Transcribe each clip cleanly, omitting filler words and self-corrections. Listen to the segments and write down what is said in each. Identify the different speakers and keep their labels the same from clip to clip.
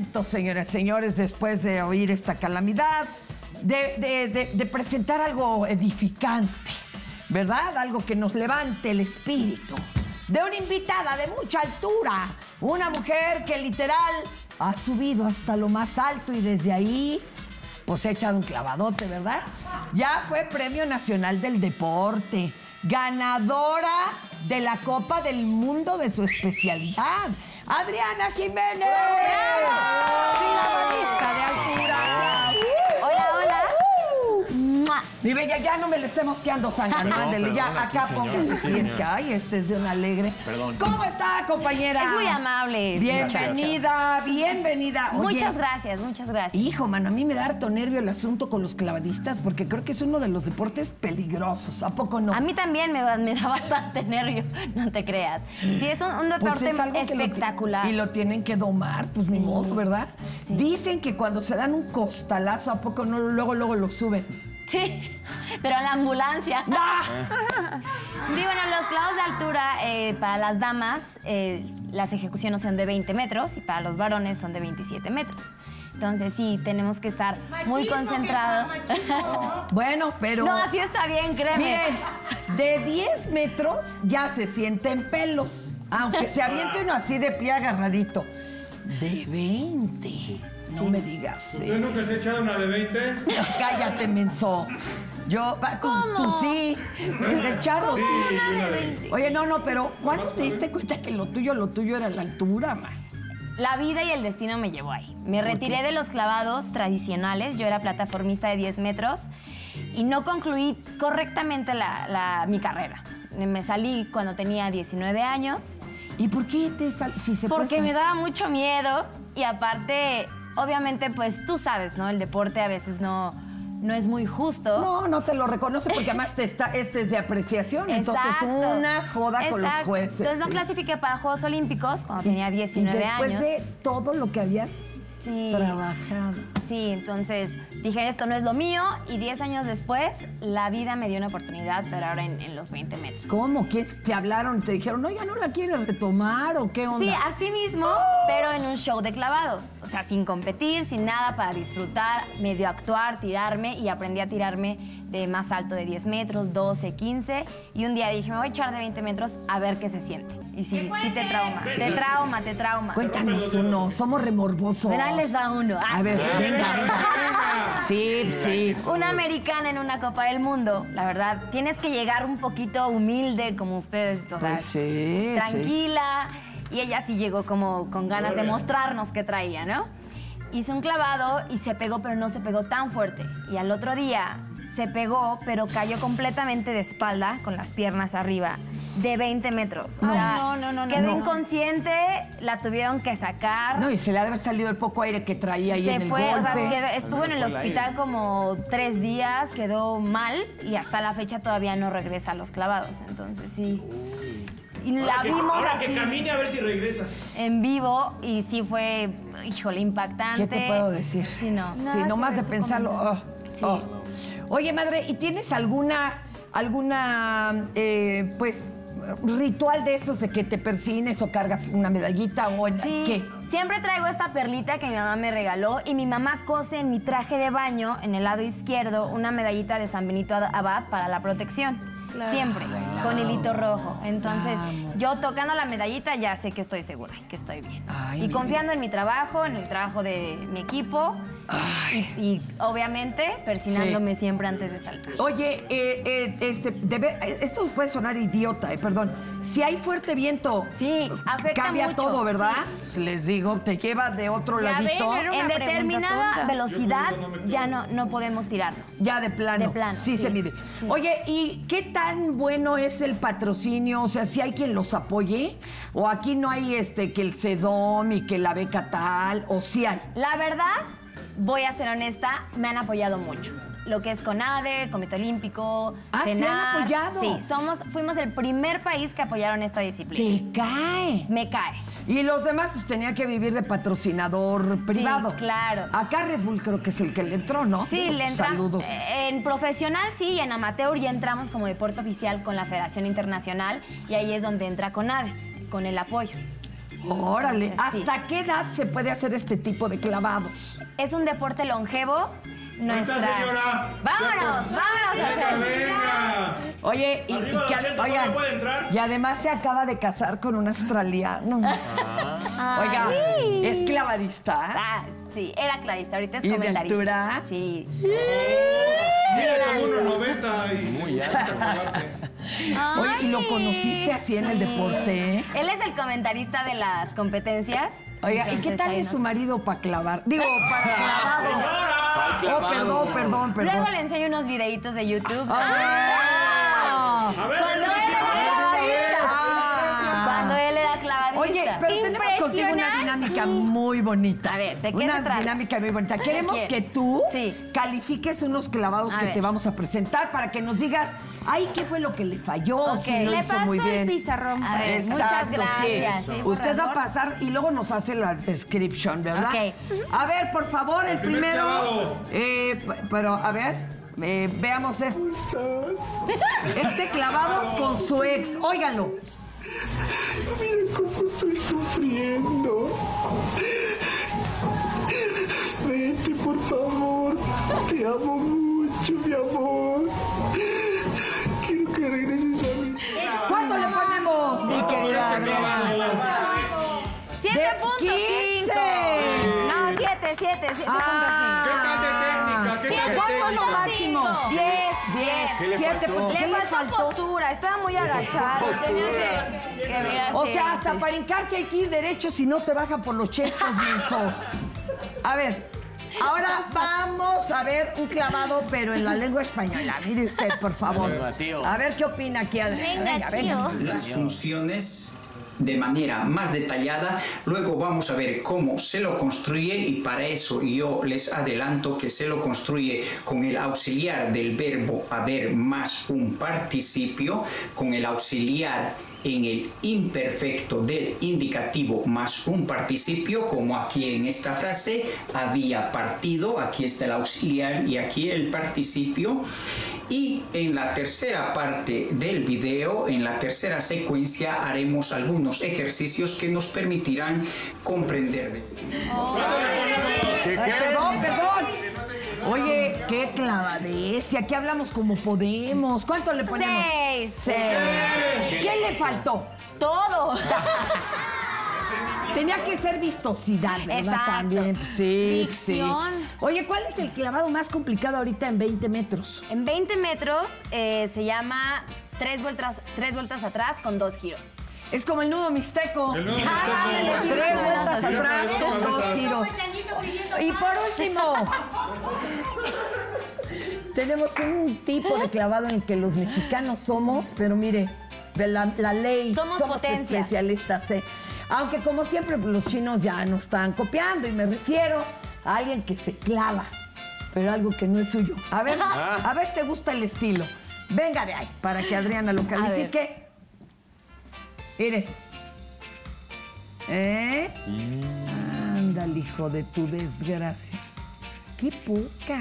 Speaker 1: Señoras y señores, después de oír esta calamidad, de presentar algo edificante, ¿verdad? Algo que nos levante el espíritu. De una invitada de mucha altura, una mujer que literal ha subido hasta lo más alto y desde ahí pues ha echado un clavadote, ¿verdad? Ya fue Premio Nacional del Deporte, ganadora de la Copa del Mundo de su especialidad, Adriana Jiménez. Clavadoista de altura.
Speaker 2: Hola, hola.
Speaker 1: Mi bella, ya no me le estemos quedando sangre, ándele, ya acá póngase, si es que, ay, este es de un alegre.
Speaker 3: Perdón.
Speaker 1: ¿Cómo está, compañera?
Speaker 2: Es muy amable.
Speaker 1: Bienvenida, bienvenida. Oye,
Speaker 2: Muchas gracias, muchas gracias.
Speaker 1: hijo, mano, a mí me da harto nervio el asunto con los clavadistas porque creo que es uno de los deportes peligrosos. ¿A poco no?
Speaker 2: A mí también me da bastante nervio, no te creas. Sí, es un
Speaker 1: Pues
Speaker 2: deporte
Speaker 1: es algo que
Speaker 2: espectacular.
Speaker 1: y lo tienen que domar, pues ni modo, ¿verdad?
Speaker 2: Sí.
Speaker 1: Dicen que cuando se dan un costalazo, ¿a poco no luego lo suben?
Speaker 2: Sí, pero en la ambulancia.
Speaker 1: ¡Ah!
Speaker 2: Sí, bueno, los clavos de altura para las damas, las ejecuciones son de 20 metros y para los varones son de 27 metros. Entonces sí, tenemos que estar muy concentrados.
Speaker 1: Bueno, pero...
Speaker 2: No, así está bien, créeme.
Speaker 1: Miren, de 10 metros ya se sienten pelos, aunque se aviente uno así de pie agarradito. De 20, no me digas.
Speaker 4: ¿Usted nunca se ha echado una de 20?
Speaker 1: Cállate, menso. Yo, tú sí, de echado.
Speaker 4: Sí, una de 20.
Speaker 1: Oye, no, pero ¿cuándo te diste cuenta que lo tuyo era la altura, man?
Speaker 2: La vida y el destino me llevó ahí. Me retiré de los clavados tradicionales. Yo era plataformista de 10 metros y no concluí correctamente mi carrera. Me salí cuando tenía 19 años.
Speaker 1: ¿Y por qué te saliste?
Speaker 2: Porque me daba mucho miedo y aparte, obviamente, pues tú sabes, ¿no? El deporte a veces no es muy justo.
Speaker 1: No te lo reconoce porque además este es de apreciación. Entonces,
Speaker 2: Exacto.
Speaker 1: una joda con los jueces.
Speaker 2: Entonces no
Speaker 1: sí.
Speaker 2: clasifiqué para Juegos Olímpicos cuando tenía 19
Speaker 1: después
Speaker 2: años.
Speaker 1: de todo lo que habías
Speaker 2: Sí.
Speaker 1: trabajado.
Speaker 2: Sí, entonces dije, esto no es lo mío, y 10 años después, la vida me dio una oportunidad, pero ahora en los 20 metros.
Speaker 1: ¿Cómo? ¿Qué te hablaron? ¿Te dijeron, no, ya no la quieres retomar o qué onda?
Speaker 2: Sí, así mismo, pero en un show de clavados. O sea, sin competir, sin nada, para disfrutar, medio actuar, tirarme, y aprendí a tirarme de más alto de 10 metros, 12, 15, y un día dije, me voy a echar de 20 metros a ver qué se siente. Y sí te trauma, te trauma.
Speaker 1: Cuéntanos uno, somos remorbosos.
Speaker 2: Pero ahí les va uno.
Speaker 1: A ver, venga. Sí.
Speaker 2: Una americana en una Copa del Mundo, la verdad, tienes que llegar un poquito humilde como ustedes, o sea,
Speaker 1: Pues sí,
Speaker 2: tranquila. Y ella sí llegó como con ganas de mostrarnos qué traía, ¿no? Hizo un clavado y se pegó, pero no se pegó tan fuerte. Y al otro día se pegó, pero cayó completamente de espalda, con las piernas arriba, de 20 metros. O sea, quedó inconsciente, la tuvieron que sacar.
Speaker 1: No, y se le ha de haber salido el poco aire que traía ahí en el golpe.
Speaker 2: O sea, estuvo en el hospital como 3 días, quedó mal y hasta la fecha todavía no regresa a los clavados. Entonces sí. Y la vimos
Speaker 4: ahora
Speaker 2: así
Speaker 4: que camine a ver si regresa.
Speaker 2: en vivo y sí fue, híjole, impactante.
Speaker 1: ¿Qué te puedo decir?
Speaker 2: Sí, no.
Speaker 1: Sí, nomás de pensarlo.
Speaker 2: Sí.
Speaker 1: Oye, madre, ¿y tienes alguna pues, ritual de esos de que te persines o cargas una medallita o en
Speaker 2: Sí,
Speaker 1: qué?
Speaker 2: siempre traigo esta perlita que mi mamá me regaló y mi mamá cose en mi traje de baño, en el lado izquierdo, una medallita de San Benito Abad para la protección. Siempre, con hilito rojo. Entonces, yo tocando la medallita ya sé que estoy segura, que estoy bien.
Speaker 1: Ay,
Speaker 2: y confiando en mi trabajo, en el trabajo de mi equipo y obviamente persinándome siempre antes de saltar.
Speaker 1: Oye, esto puede sonar idiota, perdón. Si hay fuerte viento,
Speaker 2: Sí, afecta
Speaker 1: cambia
Speaker 2: mucho,
Speaker 1: todo, ¿verdad?
Speaker 2: sí.
Speaker 1: Pues les digo, te lleva de otro
Speaker 2: Ya
Speaker 1: ladito.
Speaker 2: ven, en determinada velocidad
Speaker 4: Yo por eso no me
Speaker 2: ya no podemos tirarnos.
Speaker 1: Ya de plano.
Speaker 2: De plano,
Speaker 1: Sí,
Speaker 2: sí.
Speaker 1: se mide.
Speaker 2: Sí.
Speaker 1: Oye, ¿y qué tan bueno es el patrocinio? O sea, ¿si hay quien los apoye? ¿O aquí no hay que el CEDOM y que la beca tal? ¿O sí hay?
Speaker 2: La verdad, voy a ser honesta, me han apoyado mucho. Lo que es CONADE, Comité Olímpico,
Speaker 1: ¿sí han
Speaker 2: CENAR.
Speaker 1: apoyado?
Speaker 2: Sí, fuimos el primer país que apoyaron esta disciplina.
Speaker 1: ¡Te cae!
Speaker 2: Me cae.
Speaker 1: Y los demás pues tenían que vivir de patrocinador privado.
Speaker 2: Sí, claro.
Speaker 1: Acá Red Bull creo que es el que le entró, ¿no?
Speaker 2: Sí,
Speaker 1: Digo,
Speaker 2: le entramos.
Speaker 1: Saludos.
Speaker 2: En profesional sí, y en amateur ya entramos como deporte oficial con la Federación Internacional y ahí es donde entra CONADE, con el apoyo.
Speaker 1: Órale,
Speaker 2: Sí.
Speaker 1: ¿hasta qué edad se puede hacer este tipo de clavados?
Speaker 2: Es un deporte longevo. Nuestra...
Speaker 4: señora?
Speaker 2: Vámonos a
Speaker 4: Venga,
Speaker 2: hacer.
Speaker 4: venga.
Speaker 1: Oye,
Speaker 4: Arriba la gente,
Speaker 1: oigan,
Speaker 4: ¿no puede entrar?
Speaker 1: y además se acaba de casar con un australiano. Oiga,
Speaker 2: Ay.
Speaker 1: ¿es clavadista?
Speaker 2: Ah, sí, era clavista, ahorita es
Speaker 1: ¿Y de
Speaker 2: comentarista.
Speaker 1: altura?
Speaker 2: Sí.
Speaker 4: Mira, como 1.90 y...
Speaker 3: Muy alto.
Speaker 1: Oye, ¿y lo conociste así en el deporte?
Speaker 2: Él es el comentarista de las competencias.
Speaker 1: Oiga, ¿y qué
Speaker 2: Entonces,
Speaker 1: tal
Speaker 2: ahí
Speaker 1: es su marido para clavar? Digo, para clavados. Oh, perdón.
Speaker 2: Luego le enseño unos videitos de YouTube.
Speaker 1: Ah.
Speaker 4: A ver,
Speaker 2: Cuando
Speaker 4: venga,
Speaker 2: él era clavadista.
Speaker 1: Ah.
Speaker 2: Cuando él era clavadista.
Speaker 1: Oye, pero tenemos contigo una dinámica muy bonita.
Speaker 2: A ver, ¿de qué
Speaker 1: una
Speaker 2: se trata?
Speaker 1: dinámica muy bonita. Queremos
Speaker 2: quién?
Speaker 1: que tú
Speaker 2: Sí.
Speaker 1: califiques unos clavados
Speaker 2: A
Speaker 1: que
Speaker 2: ver.
Speaker 1: te vamos a presentar para que nos digas, ay, ¿qué fue lo que le falló? Si lo
Speaker 2: Le
Speaker 1: hizo muy
Speaker 2: paso el
Speaker 1: bien.
Speaker 2: pizarrón. A ver,
Speaker 1: Exacto,
Speaker 2: muchas
Speaker 1: sí.
Speaker 2: gracias. Sí,
Speaker 1: Usted va a
Speaker 2: borrador.
Speaker 1: pasar y luego nos hace la description, ¿verdad?
Speaker 2: Ok.
Speaker 1: A ver, por favor, el
Speaker 4: primer
Speaker 1: primero.
Speaker 4: clavado.
Speaker 1: Pero, a ver, veamos este clavado con su ex. Óiganlo.
Speaker 5: Mira cómo estoy sufriendo. Vete, por favor. Te amo mucho, mi amor. Quiero que regreses a mí.
Speaker 1: ¿Cuánto le ponemos, mi
Speaker 4: ¿Cuánto por
Speaker 1: querida
Speaker 4: este
Speaker 1: Adriana?
Speaker 4: clavado?
Speaker 2: 7.5.
Speaker 1: 15.
Speaker 2: No, 7.5.
Speaker 1: Ah.
Speaker 4: ¿Qué tal de técnica? ¿Qué tal de
Speaker 1: ¿Cuánto es lo
Speaker 4: técnica?
Speaker 1: máximo?
Speaker 2: 10.
Speaker 3: ¿Qué le
Speaker 1: 7.
Speaker 3: faltó?
Speaker 1: ¿Qué
Speaker 2: Le faltó postura, estaba muy agachado. Tenía que mirar.
Speaker 1: O
Speaker 2: sí,
Speaker 1: sea, hasta
Speaker 2: sí.
Speaker 1: para hincarse hay que ir derecho si no te bajan por los chescos mensos. A ver, ahora vamos a ver un clavado, pero en la lengua española. Mire usted, por favor.
Speaker 3: Venga, tío.
Speaker 1: A ver qué opina aquí, Adriana.
Speaker 2: Venga, tío.
Speaker 6: las funciones de manera más detallada. Luego vamos a ver cómo se lo construye y para eso yo les adelanto que se lo construye con el auxiliar del verbo haber más un participio, con el auxiliar en el imperfecto del indicativo más un participio, como aquí en esta frase, había partido, aquí está el auxiliar y aquí el participio. Y en la tercera parte del video, en la tercera secuencia, haremos algunos ejercicios que nos permitirán comprender.
Speaker 4: ¿Cuánto le ponemos?
Speaker 1: Ay, perdón. Oye, qué clavadez. Y aquí hablamos como podemos. ¿Cuánto le ponemos?
Speaker 2: 6.
Speaker 1: 6. ¿Qué le faltó?
Speaker 2: Todo.
Speaker 1: Tenía que ser vistosidad, ¿verdad?
Speaker 2: Exacto.
Speaker 1: También. Sí, sí.
Speaker 2: Dicción.
Speaker 1: Oye, ¿cuál es el clavado más complicado ahorita en 20 metros?
Speaker 2: En 20 metros se llama 3 vueltas atrás con 2 giros.
Speaker 1: Es como el nudo mixteco.
Speaker 4: El nudo
Speaker 2: Ah,
Speaker 4: mixteco.
Speaker 1: 3 vueltas
Speaker 2: Así.
Speaker 1: atrás con 2 giros. Y por último, tenemos un tipo de clavado en el que los mexicanos somos, pero mire, la ley,
Speaker 2: Somos potencia.
Speaker 1: especialistas. Aunque como siempre los chinos ya nos están copiando y me refiero a alguien que se clava, pero algo que no es suyo. A ver si te gusta el estilo. Venga de ahí, para que Adriana lo califique. Mire. Ándale, hijo de tu desgracia. ¡Qué poca!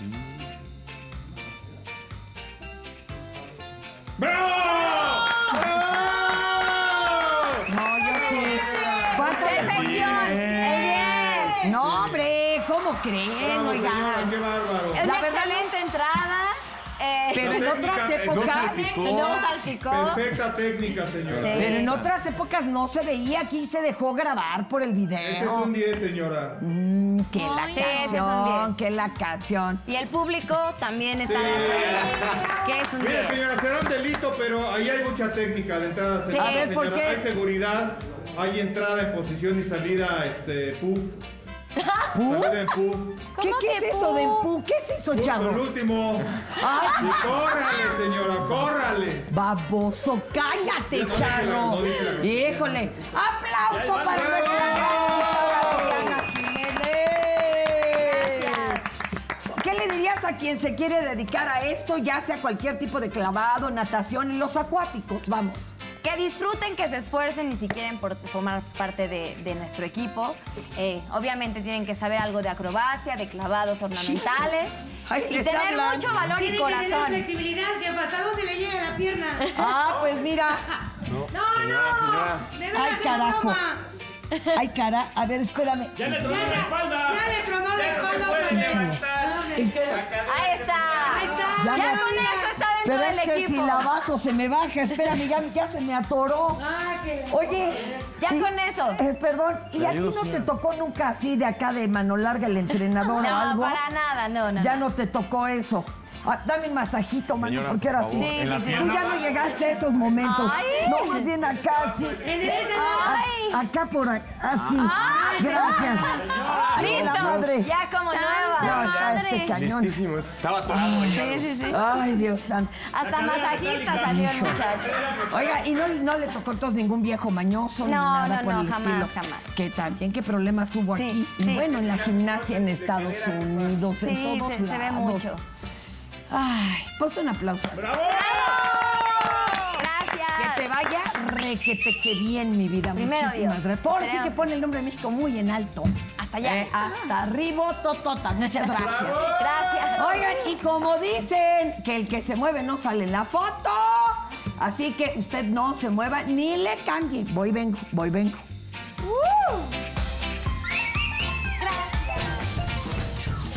Speaker 4: ¡Bravo! ¡Bravo!
Speaker 1: No, yo sí. ¿Cuánto le
Speaker 2: ¡Perfección! ¡El 10!
Speaker 1: No, hombre, ¿cómo creen?
Speaker 4: Bravo,
Speaker 1: Oiga.
Speaker 4: señora, qué bárbaro.
Speaker 2: Una
Speaker 1: La verdad,
Speaker 2: excelente entrada.
Speaker 1: Pero
Speaker 4: La
Speaker 1: en
Speaker 4: técnica,
Speaker 1: otras
Speaker 4: no
Speaker 1: épocas.
Speaker 3: salpicó.
Speaker 2: No salpicó.
Speaker 4: Perfecta técnica, señora.
Speaker 2: Sí.
Speaker 1: Pero en otras épocas no se veía, aquí se dejó grabar por el video.
Speaker 4: Ese es un 10, señora.
Speaker 1: Que la
Speaker 2: Sí, ese es un
Speaker 1: canción,
Speaker 2: 10.
Speaker 1: que la canción.
Speaker 2: Y el público también está de acuerdo. Que es un
Speaker 4: Mire,
Speaker 2: 10.
Speaker 4: señora, será un delito, pero ahí hay mucha técnica de entrada,
Speaker 2: Sí.
Speaker 1: A ver,
Speaker 4: señora.
Speaker 1: ¿por qué?
Speaker 4: Hay seguridad, hay entrada en posición y salida, pu. Salida en pu.
Speaker 1: ¿Qué
Speaker 2: que
Speaker 1: es eso
Speaker 2: pu?
Speaker 1: de pu? ¿Qué es eso,
Speaker 4: El
Speaker 1: Charro?
Speaker 4: último.
Speaker 1: Ay,
Speaker 4: Y córrale, señora, córrale.
Speaker 1: baboso, cállate,
Speaker 4: No dije
Speaker 1: Charro.
Speaker 4: no dije la-
Speaker 1: Híjole, aplauso para
Speaker 4: ¡Bravo!
Speaker 1: nuestra Adriana Jiménez. ¿Qué le dirías a quien se quiere dedicar a esto, ya sea cualquier tipo de clavado, natación y los acuáticos? Vamos.
Speaker 2: Que disfruten, que se esfuercen y si quieren formar parte de nuestro equipo. Obviamente tienen que saber algo de acrobacia, de clavados ornamentales
Speaker 1: Ay,
Speaker 2: y
Speaker 1: les
Speaker 2: tener
Speaker 1: hablan.
Speaker 2: mucho valor y
Speaker 7: Tiene que tener
Speaker 2: corazón.
Speaker 7: flexibilidad, que hasta dónde le llega la pierna.
Speaker 1: Ah, pues mira.
Speaker 7: No,
Speaker 3: Señora, señora.
Speaker 7: de veras,
Speaker 1: Ay,
Speaker 7: es
Speaker 1: carajo.
Speaker 7: broma.
Speaker 1: Ay, cara, a ver, espérame.
Speaker 4: ¡Ya le tronó la espalda!
Speaker 7: ¡Ya le tronó la espalda!
Speaker 1: Espérame.
Speaker 2: Ahí está.
Speaker 7: Ahí está.
Speaker 1: Ya
Speaker 2: Ya
Speaker 1: no-
Speaker 2: con eso está dentro
Speaker 1: Pero
Speaker 2: del
Speaker 1: es que
Speaker 2: equipo.
Speaker 1: si la bajo se me baja. Espérame, ya se me atoró. Oye.
Speaker 2: Ya con eso.
Speaker 1: Perdón, ¿y a ti no te tocó nunca así de acá de mano larga el entrenador o
Speaker 2: No,
Speaker 1: algo?
Speaker 2: para nada, no.
Speaker 1: Ya no te tocó eso. Ah, dame un masajito, mano,
Speaker 3: Señora,
Speaker 1: porque ahora
Speaker 3: por
Speaker 1: sí.
Speaker 3: favor, en la
Speaker 2: sí.
Speaker 1: Tú ya no llegaste a esos momentos.
Speaker 2: Ay.
Speaker 1: No, más bien acá, sí. Acá por acá, así.
Speaker 2: Ay.
Speaker 1: Gracias. Ay,
Speaker 2: Listo.
Speaker 1: la madre.
Speaker 2: Ya como nueva.
Speaker 1: No, está
Speaker 2: madre.
Speaker 1: este cañón.
Speaker 3: Listísimo. Estaba atorado ahí.
Speaker 2: Sí.
Speaker 1: Ay, Dios santo.
Speaker 2: Hasta masajista salió el muchacho.
Speaker 1: Oiga, ¿y no le tocó entonces ningún viejo mañoso ni
Speaker 2: No,
Speaker 1: nada
Speaker 2: no,
Speaker 1: por
Speaker 2: no,
Speaker 1: el
Speaker 2: jamás,
Speaker 1: estilo?
Speaker 2: jamás.
Speaker 1: Que también, ¿qué problemas hubo
Speaker 2: Sí,
Speaker 1: aquí? Y
Speaker 2: sí.
Speaker 1: bueno, en la gimnasia en Estados Unidos, en
Speaker 2: Sí,
Speaker 1: todos
Speaker 2: se ve
Speaker 1: lados.
Speaker 2: mucho.
Speaker 1: Ay, pues un aplauso.
Speaker 4: ¡Bravo!
Speaker 2: Gracias.
Speaker 1: Que te vaya requete que bien, mi vida.
Speaker 2: Primero
Speaker 1: Muchísimas
Speaker 2: Dios.
Speaker 1: gracias. Por sí
Speaker 2: Esperemos
Speaker 1: que pone el nombre de México muy en alto.
Speaker 2: Hasta allá.
Speaker 1: Hasta arriba, totota. Muchas gracias.
Speaker 2: Gracias.
Speaker 1: Oigan, y como dicen que el que se mueve no sale en la foto, así que usted no se mueva ni le cambie. Voy, vengo.